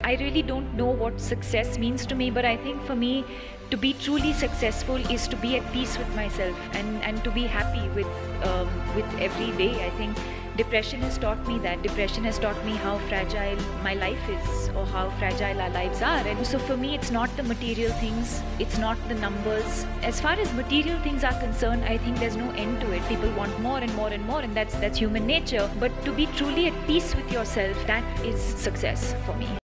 I really don't know what success means to me, but I think for me, to be truly successful is to be at peace with myself and to be happy with every day. I think depression has taught me that. Depression has taught me how fragile my life is, or how fragile our lives are. And so for me, it's not the material things, it's not the numbers. As far as material things are concerned, I think there's no end to it. People want more and more and more, and that's human nature. But to be truly at peace with yourself, that is success for me.